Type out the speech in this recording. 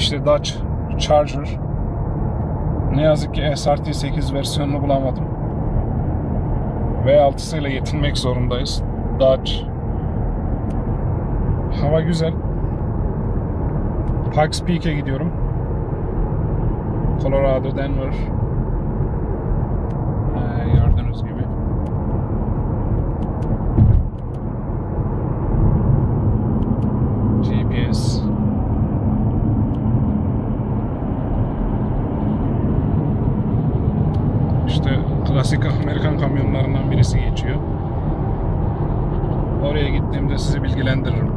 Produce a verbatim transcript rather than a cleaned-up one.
İşte Dodge Charger. Ne yazık ki S R T sekiz versiyonunu bulamadım. V altı ile yetinmek zorundayız. Dodge. Hava güzel. Pikes Peak'e gidiyorum. Colorado, Denver. Ee, gördüğünüz gibi. G P S. İşte klasik Amerikan kamyonlarından birisi geçiyor. Oraya gittiğimde sizi bilgilendiririm.